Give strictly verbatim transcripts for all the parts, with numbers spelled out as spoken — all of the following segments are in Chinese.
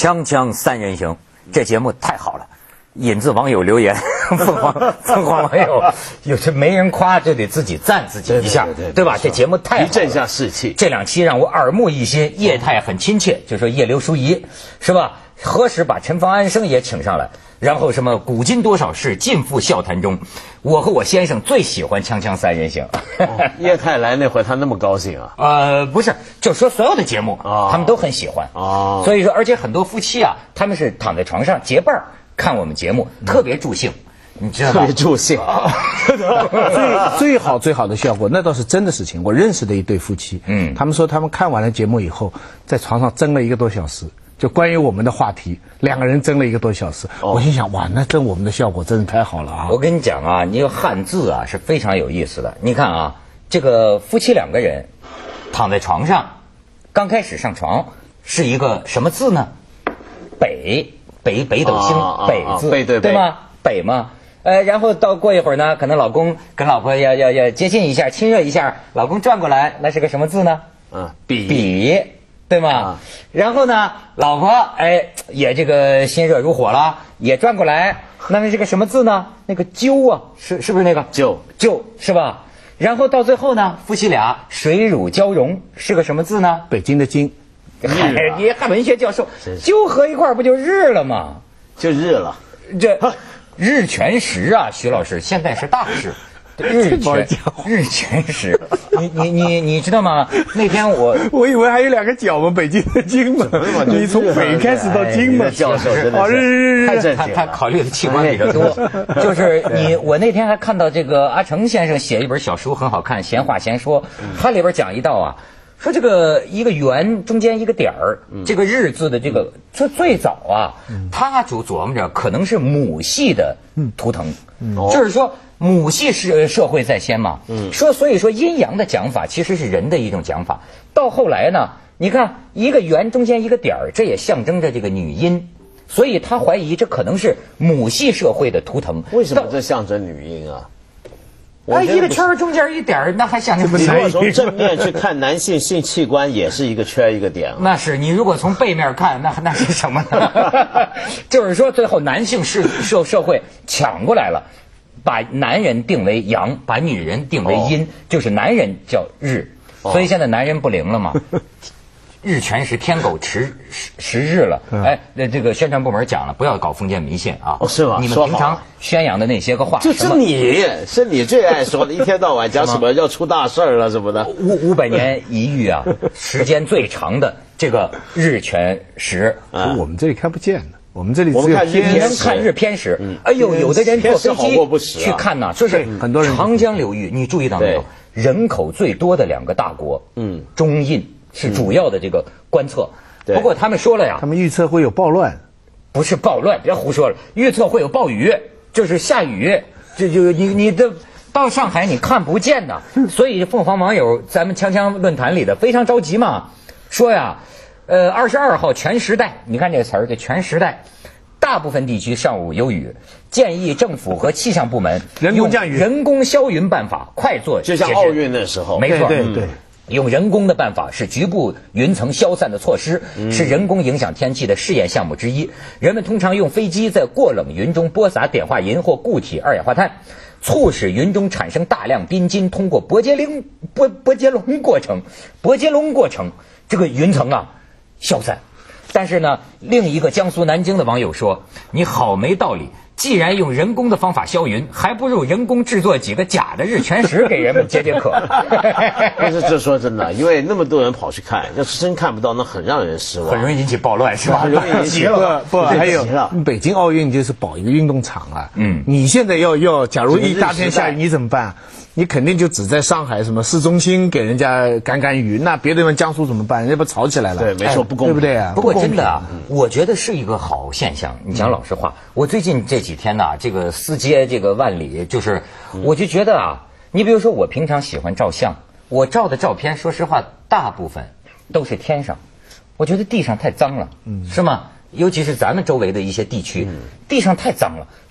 锵锵三人行，这节目太好了，引自网友留言，凤凰凤凰网友有这没人夸就得自己赞自己一下，对, 对, 对, 对, 对吧？这节目太好了， 一振下士气。 这两期让我耳目一新，业态很亲切，就说叶刘淑仪是吧？何时把陈方安生也请上来？然后什么古今多少事，尽付笑谈中。我和我先生最喜欢锵锵三人行。 哦、叶太来那会他那么高兴啊？ 呃，不是，就说所有的节目、哦、他们都很喜欢。哦，所以说，而且很多夫妻啊，他们是躺在床上结伴看我们节目，特别助兴。你知道吗？ 特别助兴。 最最好最好的效果，那倒是真的事情。我认识的一对夫妻，嗯，他们说他们看完了节目以后，在床上争了一个多小时。就关于我们的话题，两个人争了一个多小时，哦、我心想，哇，那争我们的效果真是太好了啊！ 我跟你讲啊，你有汉字啊是非常有意思的。你看啊，这个夫妻两个人躺在床上，刚开始上床是一个什么字呢？北北北斗星、哦、北字， 对对对吗？北嘛，呃，然后到过一会儿呢，可能老公跟老婆要要要接近一下，亲热一下，老公转过来，那是个什么字呢？ 嗯，比比。对吗、啊？然后呢，老婆哎也这个心热如火了，也转过来，那是个什么字呢？那个灸啊，是是不是那个灸灸是吧？然后到最后呢，夫妻俩水乳交融，是个什么字呢？ 北京的京， 哎，你汉文学教授，灸合一块不就日了吗？ 就日了， 这日全食啊，徐老师，现在是大事。日全日全食，你你你你知道吗？那天我我以为还有两个角嘛，北京的京嘛，你从北开始到京嘛， 教授真的是日日日， 他他考虑的器官比较多，就是你我那天还看到这个阿成先生写一本小书很好看，闲话闲说，他里边讲一道啊，说这个一个圆中间一个点儿，这个日字的这个，说最早啊，他就琢磨着可能是母系的图腾，就是说。母系社社会在先嘛，嗯，说所以说阴阳的讲法其实是人的一种讲法。到后来呢，你看一个圆中间一个点儿，这也象征着这个女阴，所以他怀疑这可能是母系社会的图腾。 为什么这象征女阴啊？ 啊，一个圈中间一点，那还象征什么？ 你如果从正面去看男性性器官，也是一个圈一个点。 那是你如果从背面看，那那是什么呢？就是说最后男性是社社会抢过来了。把男人定为阳，把女人定为阴，哦、就是男人叫日，哦、所以现在男人不灵了嘛。日全食，天狗食食日了。嗯、哎，那这个宣传部门讲了，不要搞封建迷信啊。 哦，是吗？ 你们平常宣扬的那些个话， 就是你是你最爱说的，一天到晚讲什么要出大事了什么的。 五五百年一遇啊，时间最长的这个日全食， 啊、我们这里看不见的。我们这里只有偏看日偏食，嗯、哎呦，有的人坐飞机去看呐，就是很多人长江流域，你注意到没有？人口最多的两个大国，嗯，中印是主要的这个观测。嗯、不过他们说了呀， 他们预测会有暴乱， 不是暴乱，别胡说了，预测会有暴雨，就是下雨，这就你你的到上海你看不见的，所以凤凰网友咱们锵锵论坛里的非常着急嘛，说呀。呃，二十二号全时代，你看这个词儿，这全时代，大部分地区上午有雨，建议政府和气象部门人工降雨、 人工消云办法快做就像奥运的时候， 没错， 对对对， 用人工的办法是局部云层消散的措施，嗯、是人工影响天气的试验项目之一。人们通常用飞机在过冷云中播撒碘化银或固体二氧化碳，促使云中产生大量冰晶，通过伯杰林伯伯杰龙过程，伯杰龙过程，这个云层啊。消散，但是呢，另一个江苏南京的网友说：“你好没道理，既然用人工的方法消云，还不如人工制作几个假的日全食给人们解解渴。” 但是这说真的，因为那么多人跑去看，要是真看不到，那很让人失望， 很容易引起暴乱，是吧？ 很容易引起了，不，还有北京奥运就是保一个运动场啊。嗯，你现在要要，假如一大片下雨，你怎么办？你肯定就只在上海什么市中心给人家赶赶雨，那别的地方江苏怎么办？人家不吵起来了？ 对，没错，不公平， 对不对啊？ 不过真的啊，我觉得是一个好现象。你讲老实话，我最近这几天呢，这个四街这个万里，就是我就觉得啊，你比如说我平常喜欢照相，我照的照片，说实话，大部分都是天上，我觉得地上太脏了，是吗？尤其是咱们周围的一些地区，地上太脏了。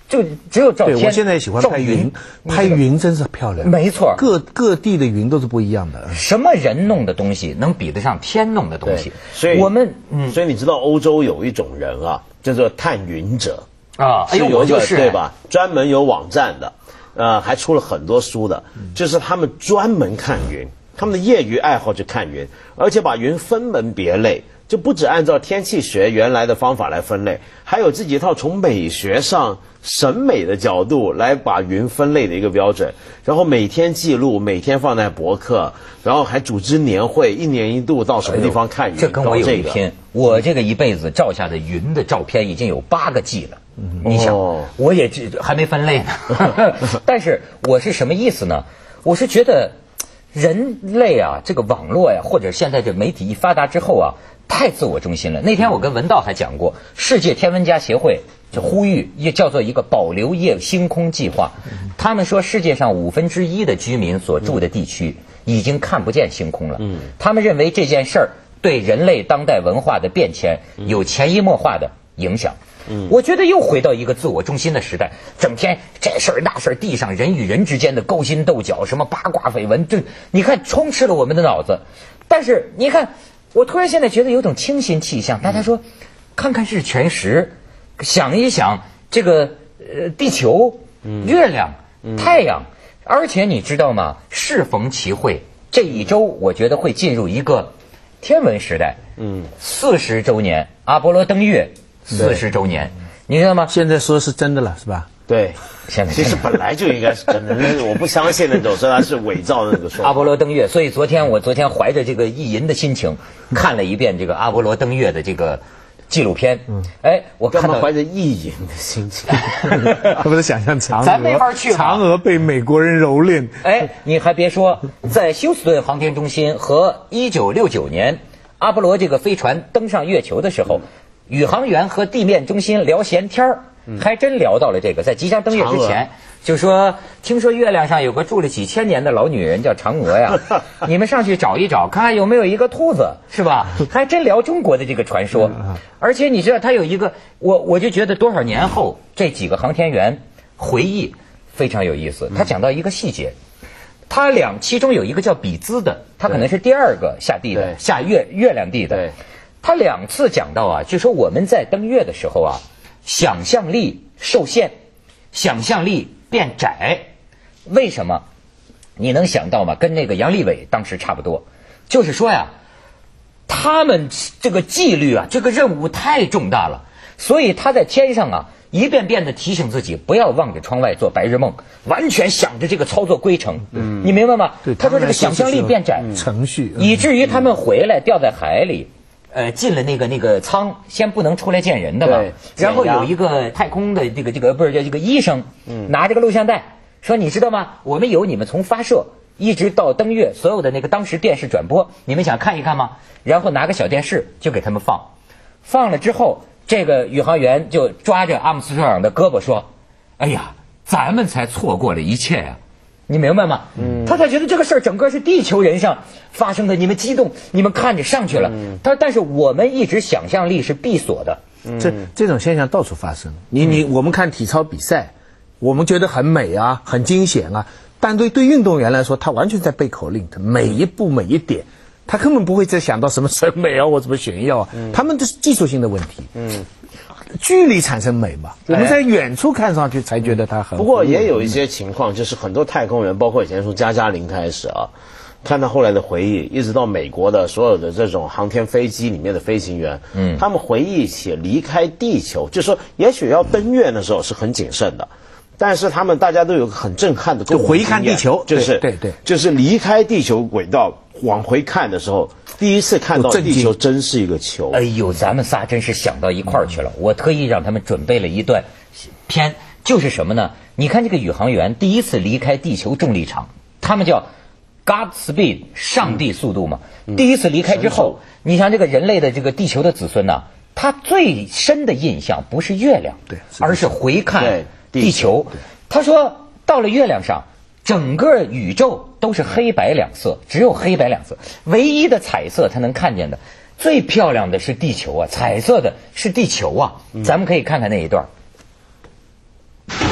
就只有照天。 对，我现在也喜欢拍云，拍云真是漂亮。 没错， 各各地的云都是不一样的。 什么人弄的东西能比得上天弄的东西？ 所以我们， 嗯，所以你知道欧洲有一种人啊，叫做探云者啊，哎呦， 有一个就是、 对吧？专门有网站的，呃，还出了很多书的，就是他们专门看云，他们的业余爱好就看云，而且把云分门别类。就不只按照天气学原来的方法来分类，还有自己一套从美学上审美的角度来把云分类的一个标准，然后每天记录，每天放在博客，然后还组织年会，一年一度到什么地方看云。 这跟我有一拼，我这个一辈子照下的云的照片已经有八个 G 了。嗯、你想，哦、我也还没分类呢。但是我是什么意思呢？我是觉得人类啊，这个网络呀，或者现在这媒体一发达之后啊。太自我中心了。那天我跟文道还讲过，世界天文家协会就呼吁，也叫做一个保留夜星空计划。他们说，世界上五分之一的居民所住的地区已经看不见星空了。他们认为这件事儿对人类当代文化的变迁有潜移默化的影响。我觉得又回到一个自我中心的时代，整天这事儿那事儿，地上人与人之间的勾心斗角，什么八卦绯闻，这你看充斥了我们的脑子。但是你看。我突然现在觉得有种清新气象，大家说，看看日全食，想一想这个呃地球、月亮、太阳，而且你知道吗？适逢其会，这一周我觉得会进入一个天文时代。嗯，四十周年，阿波罗登月四十周年，你知道吗？ 现在说是真的了，是吧？ 对，现在其实本来就应该是真的，我不相信那种说它是伪造的那个说法。 阿波罗登月，所以昨天我昨天怀着这个意淫的心情，看了一遍这个阿波罗登月的这个纪录片。嗯，哎，我看到怀着意淫的心情， 不是想象嫦娥， 咱没法去嫦娥被美国人蹂躏。 哎，你还别说，在休斯顿航天中心和一九六九年阿波罗这个飞船登上月球的时候，宇航员和地面中心聊闲天儿。还真聊到了这个，在即将登月之前，就说听说月亮上有个住了几千年的老女人叫嫦娥呀，你们上去找一找，看看有没有一个兔子，是吧？还真聊中国的这个传说。而且你知道，他有一个，我我就觉得多少年后这几个航天员回忆非常有意思。他讲到一个细节，他俩其中有一个叫比兹的，他可能是第二个下地的，下月月亮地的。他两次讲到啊，就说我们在登月的时候啊。想象力受限，想象力变窄，为什么？你能想到吗？跟那个杨利伟当时差不多，就是说呀，他们这个纪律啊，这个任务太重大了，所以他在天上啊，一遍遍的提醒自己不要望着窗外做白日梦，完全想着这个操作规程。嗯，你明白吗？他说这个想象力变窄， 程序， 以至于他们回来掉在海里。呃，进了那个那个舱，先不能出来见人的嘛。然后有一个太空的这个这个不是叫这个医生，嗯，拿着个录像带说：“你知道吗？我们有你们从发射一直到登月所有的那个当时电视转播，你们想看一看吗？”然后拿个小电视就给他们放，放了之后，这个宇航员就抓着阿姆斯特朗的胳膊说：“哎呀，咱们才错过了一切呀。”你明白吗？嗯，他才觉得这个事儿整个是地球人上发生的，你们激动，你们看着上去了。嗯，他但是我们一直想象力是闭锁的。 嗯，这这种现象到处发生。你你我们看体操比赛，我们觉得很美啊，很惊险啊，但对对运动员来说，他完全在背口令，他每一步每一点，他根本不会再想到什么审美啊或什么炫耀啊，嗯，他们这是技术性的问题。嗯。距离产生美嘛，我们在远处看上去才觉得它很。 不过也有一些情况，就是很多太空人，包括以前从加加林开始啊，看他后来的回忆，一直到美国的所有的这种航天飞机里面的飞行员，嗯，他们回忆起离开地球，就是说，也许要登月的时候是很谨慎的。但是他们大家都有个很震撼的共同经验， 就回看地球， 就是对 对, 对， 就是离开地球轨道往回看的时候，第一次看到地球真是一个球。 哎呦，咱们仨真是想到一块儿去了。我特意让他们准备了一段片，就是什么呢？你看这个宇航员第一次离开地球重力场，他们叫 Godspeed 上帝速度嘛。嗯、第一次离开之后，你像这个人类的这个地球的子孙呐、啊，他最深的印象不是月亮， 对， 而是回看地球。他说到了月亮上，整个宇宙都是黑白两色，只有黑白两色，唯一的彩色他能看见的，最漂亮的是地球啊，彩色的是地球啊。咱们可以看看那一段。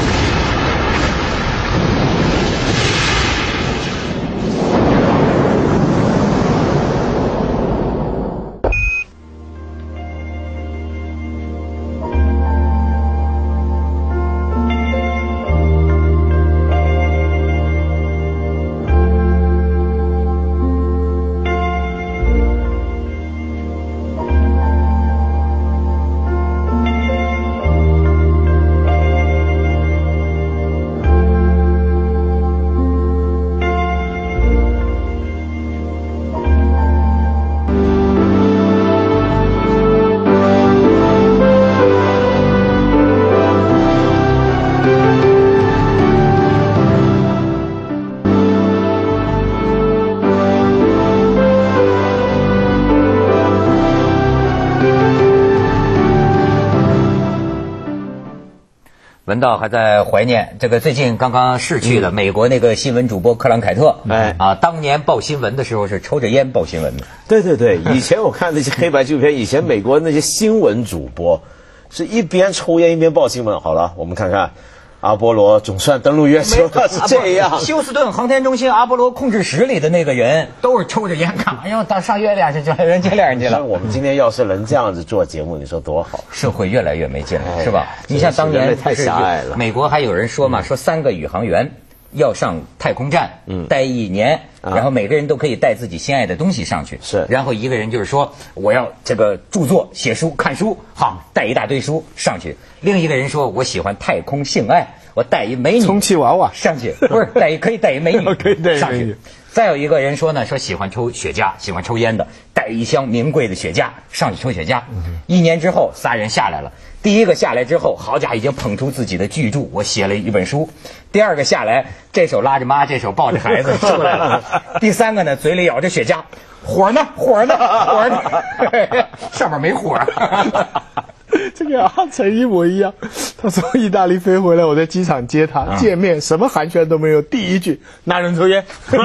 文道还在怀念这个最近刚刚逝去的美国那个新闻主播克朗凯特。哎、嗯、啊，当年报新闻的时候是抽着烟报新闻的。 对对对，以前我看那些黑白纪录片，以前美国那些新闻主播是一边抽烟一边报新闻。好了，我们看看。阿波罗总算登陆月球了，是这样。 休斯顿航天中心阿波罗控制室里的那个人都是抽着烟看，哎呦，到上月亮去了，人接亮去了。 我们今天要是能这样子做节目，你说多好？ 社会越来越没劲了，是吧？你像当年太狭隘了。 美国还有人说嘛，说三个宇航员要上太空站，嗯，待一年，然后每个人都可以带自己心爱的东西上去， 是。 然后一个人就是说我要这个著作、写书、看书，好，带一大堆书上去。另一个人说我喜欢太空性爱。我带一美女充气娃娃上去，不是带一可以带一美女可以带上去。再有一个人说呢，说喜欢抽雪茄，喜欢抽烟的，带一箱名贵的雪茄上去抽雪茄。嗯、一年之后，仨人下来了。第一个下来之后，好家伙，已经捧出自己的巨著，我写了一本书。第二个下来，这手拉着妈，这手抱着孩子出来了。第三个呢，嘴里咬着雪茄，火呢，火呢，火呢，上面没火。 这个阿成一模一样。他从意大利飞回来，我在机场接他，啊、见面什么寒暄都没有，第一句哪人抽烟？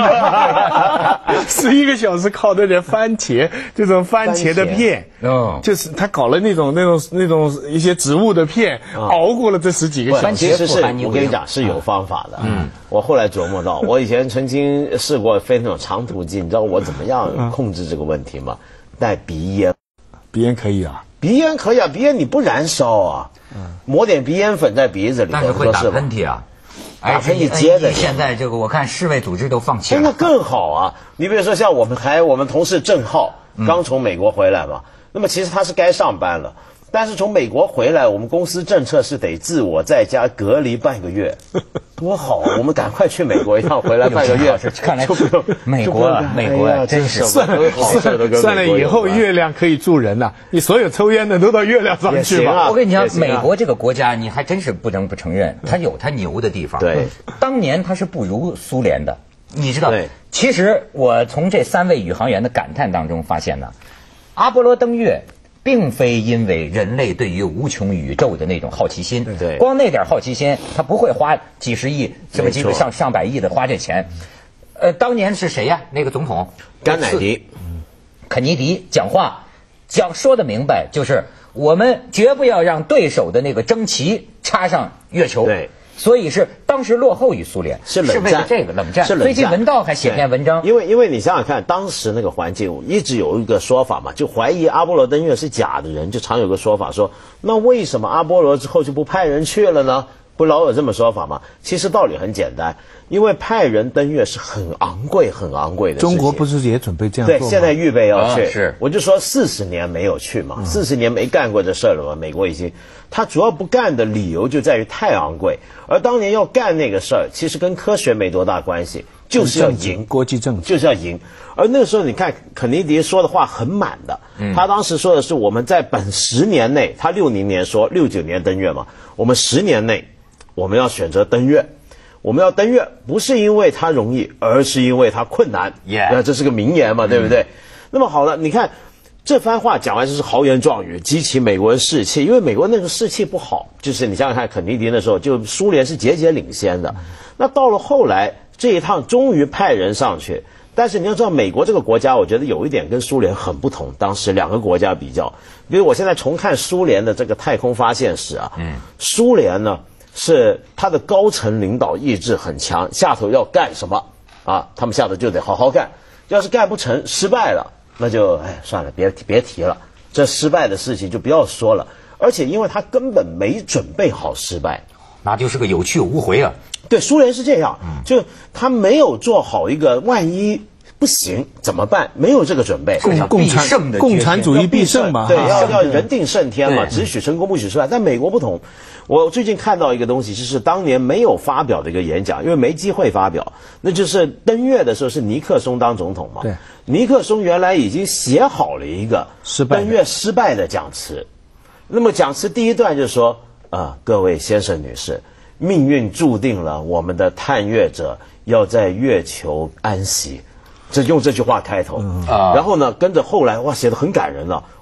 十一个小时靠那点番茄，这种番茄的片，哦，就是他搞了那种那种那种一些植物的片，哦、熬过了这十几个小时。 其实是我跟你讲是有方法的。嗯，我后来琢磨到，我以前曾经试过飞那种长途机，你知道我怎么样控制这个问题吗？带鼻烟。 鼻烟可以啊。 鼻烟可以啊，鼻烟你不燃烧啊，嗯、抹点鼻烟粉在鼻子里， 但是会打喷嚏啊， 打喷嚏接着。 现在这个我看世卫组织都放弃了， 那更好啊！你比如说像我们还我们同事郑浩刚从美国回来嘛，嗯、那么其实他是该上班了，但是从美国回来，我们公司政策是得自我在家隔离半个月，多好啊！我们赶快去美国一趟，回来半个月， 看来美国美国啊，真是算了算了，以后月亮可以住人了，你所有抽烟的都到月亮上去吧。 我跟你讲，美国这个国家，你还真是不能不承认，它有它牛的地方。 对， 当年它是不如苏联的，你知道？其实我从这三位宇航员的感叹当中发现呢，阿波罗登月。并非因为人类对于无穷宇宙的那种好奇心， 对， 光那点好奇心，他不会花几十亿，什么几个上上百亿的花这钱。呃，当年是谁呀？那个总统甘乃迪， 肯尼迪讲话讲说的明白，就是我们绝不要让对手的那个争旗插上月球。 对。 所以是当时落后于苏联， 是冷战， 是为了这个冷战。 是冷战。 最近文道还写篇文章， 因为因为你想想看，当时那个环境一直有一个说法嘛，就怀疑阿波罗登月是假的人，就常有个说法说，那为什么阿波罗之后就不派人去了呢？不老有这么说法吗？其实道理很简单，因为派人登月是很昂贵、很昂贵的事情。 中国不是也准备这样做吗？ 对，现在预备要去。 啊、是， 我就说四十年没有去嘛，四十、嗯、年没干过这事儿了嘛。美国已经，他主要不干的理由就在于太昂贵，而当年要干那个事儿，其实跟科学没多大关系，就是要赢国际政治， 就是要赢。而那个时候，你看肯尼迪说的话很满的，嗯、他当时说的是我们在本十年内，他六零年说六九年登月嘛，我们十年内。我们要选择登月，我们要登月不是因为它容易，而是因为它困难。 Yeah. 这是个名言嘛，对不对？嗯、那么好了，你看这番话讲完就是豪言壮语，激起美国人士气，因为美国那个士气不好，就是你想想看，肯尼迪那时候就苏联是节节领先的。嗯、那到了后来这一趟终于派人上去，但是你要知道美国这个国家，我觉得有一点跟苏联很不同。当时两个国家比较，比如我现在重看苏联的这个太空发现史啊，嗯，苏联呢。是他的高层领导意志很强，下头要干什么啊？他们下头就得好好干。要是干不成，失败了，那就哎算了，别别提了，这失败的事情就不要说了。而且因为他根本没准备好失败， 那就是个有去无回啊。 对，苏联是这样，就他没有做好一个万一不行怎么办？没有这个准备。 共共产共产主义必胜嘛， 对，要要人定胜天嘛，只许成功不许失败。但美国不同。我最近看到一个东西，就是当年没有发表的一个演讲，因为没机会发表。那就是登月的时候是尼克松当总统嘛？ 对。 尼克松原来已经写好了一个登月失败的讲词。那么讲词第一段就是说啊、呃，各位先生女士，命运注定了我们的探月者要在月球安息。这用这句话开头，嗯、然后呢，跟着后来哇写得很感人了。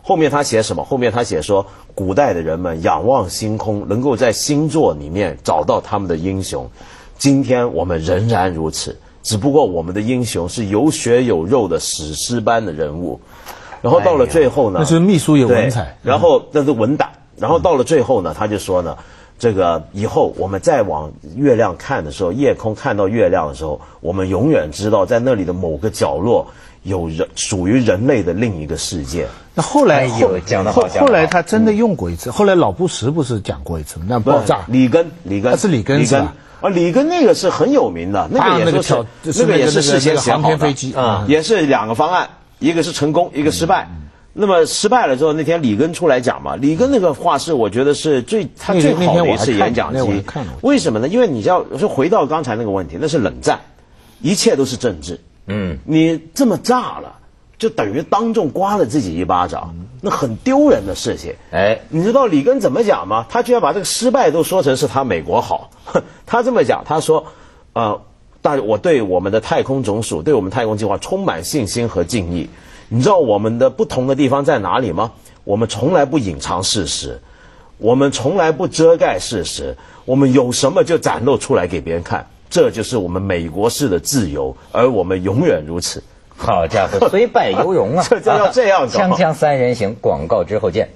后面他写什么？后面他写说，古代的人们仰望星空，能够在星座里面找到他们的英雄。今天我们仍然如此，只不过我们的英雄是有血有肉的史诗般的人物。然后到了最后呢， 那是秘书有文采， 然后那是文胆。然后到了最后呢，他就说呢，这个以后我们再往月亮看的时候，夜空看到月亮的时候，我们永远知道在那里的某个角落有人属于人类的另一个世界。 那后来哎呦讲得好后讲得好后来他真的用过一次，后来老布什不是讲过一次，那爆炸里根里根那是里根是吧？ 啊，里根那个是很有名的，那个也说是、 啊、那个那个也是事先写好的航天飞机啊、嗯，也是两个方案，一个是成功，一个失败。嗯、那么失败了之后，那天里根出来讲嘛，里根那个话是我觉得是最他最好的一次演讲机。为什么呢？因为你知道，就回到刚才那个问题，那是冷战，一切都是政治。嗯，你这么炸了，就等于当众刮了自己一巴掌，那很丢人的事情。哎，你知道里根怎么讲吗？他居然把这个失败都说成是他美国好。他这么讲，他说，呃，但我对我们的太空总署，对我们太空计划充满信心和敬意。你知道我们的不同的地方在哪里吗？我们从来不隐藏事实，我们从来不遮盖事实，我们有什么就展露出来给别人看，这就是我们美国式的自由，而我们永远如此。 好家伙，虽败犹荣啊！ 这就要这样搞。 锵锵三人行，广告之后见。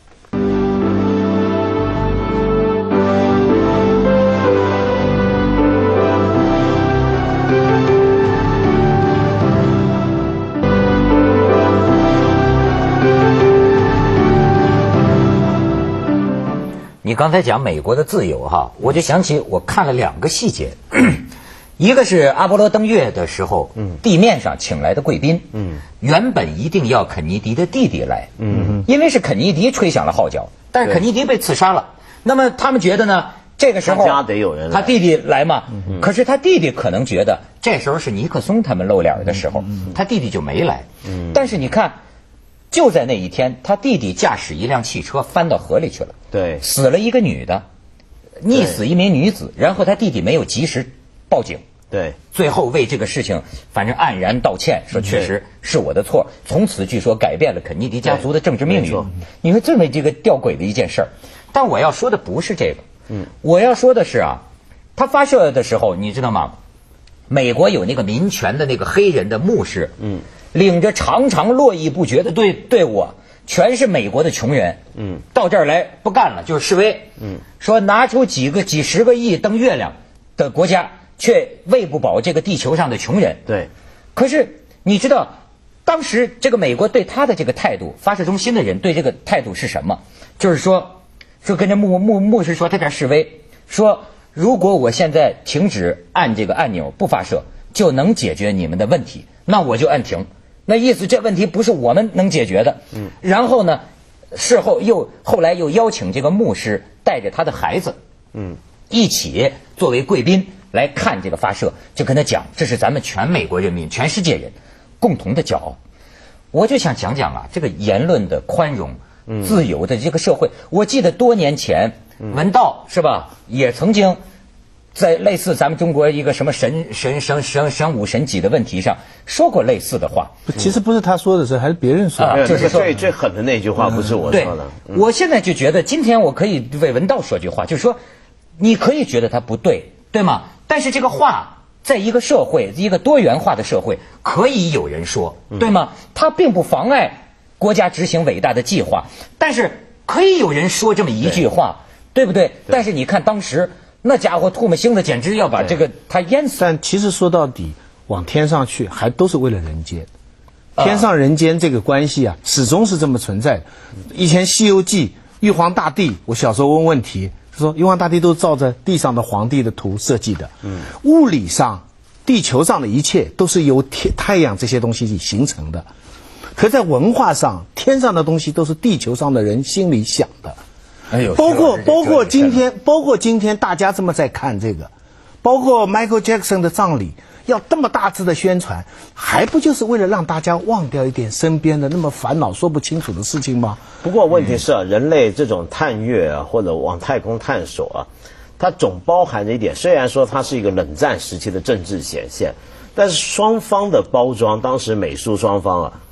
你刚才讲美国的自由哈，我就想起我看了两个细节。一个是阿波罗登月的时候，嗯，地面上请来的贵宾，嗯，原本一定要肯尼迪的弟弟来，嗯，因为是肯尼迪吹响了号角，但是肯尼迪被刺杀了。那么他们觉得呢，这个时候他家得有人来， 他弟弟来嘛，嗯，可是他弟弟可能觉得这时候是尼克松他们露脸的时候，嗯，他弟弟就没来。嗯，但是你看，就在那一天，他弟弟驾驶一辆汽车翻到河里去了， 对， 死了一个女的，溺死一名女子，然后他弟弟没有及时报警， 对， 最后为这个事情反正黯然道歉，说确实是我的错。从此据说改变了肯尼迪家族的政治命运。你说这么这个吊诡的一件事儿，但我要说的不是这个，嗯，我要说的是啊，他发射的时候你知道吗？美国有那个民权的那个黑人的牧师，嗯，领着长长络绎不绝的队队伍，全是美国的穷人，嗯，到这儿来不干了，就是示威，嗯，说拿出几个几十个亿登月亮的国家，却喂不饱这个地球上的穷人。 对， 可是你知道，当时这个美国对他的这个态度，发射中心的人对这个态度是什么？就是说，说跟这牧牧牧师说他这示威，说如果我现在停止按这个按钮不发射，就能解决你们的问题，那我就按停。那意思这问题不是我们能解决的。嗯。然后呢，事后又后来又邀请这个牧师带着他的孩子，嗯，一起作为贵宾来看这个发射，就跟他讲，这是咱们全美国人民、全世界人共同的骄傲。我就想讲讲啊，这个言论的宽容、自由的这个社会。我记得多年前，文道是吧，也曾经在类似咱们中国一个什么神神神神神武神几的问题上说过类似的话。 其实不是他说的是，还是别人说的。 啊、就是最最狠的那句话，不是我说的。 嗯、我现在就觉得，今天我可以为文道说句话，就是说，你可以觉得他不对，对吗？但是这个话，在一个社会，一个多元化的社会，可以有人说，对吗？它并不妨碍国家执行伟大的计划，但是可以有人说这么一句话， 对, 对不对？对。但是你看当时那家伙唾沫星子，简直要把这个他淹死。 但其实说到底，往天上去还都是为了人间。天上人间这个关系啊，始终是这么存在的。以前《西游记》玉皇大帝，我小时候问问题，说玉皇大帝都照着地上的皇帝的图设计的。嗯，物理上，地球上的一切都是由天太阳这些东西形成的。可在文化上，天上的东西都是地球上的人心里想的。哎呦，包括包括今天，包括今天大家这么在看这个，包括 Michael Jackson 的葬礼，要这么大致的宣传，还不就是为了让大家忘掉一点身边的那么烦恼说不清楚的事情吗？ 不过问题是啊，人类这种探月啊，或者往太空探索啊，它总包含着一点，虽然说它是一个冷战时期的政治显现，但是双方的包装，当时美苏双方啊，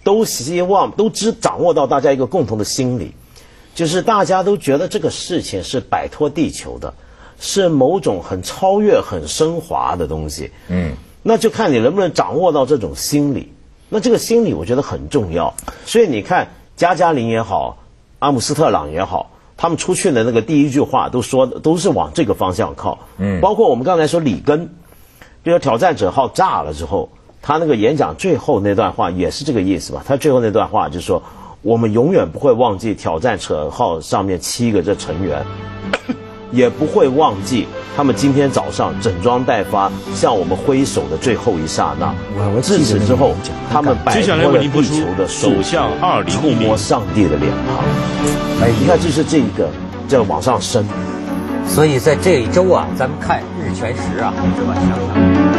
都希望都知掌握到大家一个共同的心理，就是大家都觉得这个事情是摆脱地球的，是某种很超越、很升华的东西。嗯，那就看你能不能掌握到这种心理。那这个心理我觉得很重要。所以你看，加加林也好，阿姆斯特朗也好，他们出去的那个第一句话都说的都是往这个方向靠。嗯，包括我们刚才说里根，比如挑战者号炸了之后，他那个演讲最后那段话也是这个意思吧？他最后那段话就是说，我们永远不会忘记挑战者号上面七个这成员，也不会忘记他们今天早上整装待发向我们挥手的最后一刹那。自此之后，他们摆脱了地球的手相，触摸上帝的脸庞。哎，你看，这是这个在往上升。 所以在这一周啊，咱们看日全食啊，是吧？想想。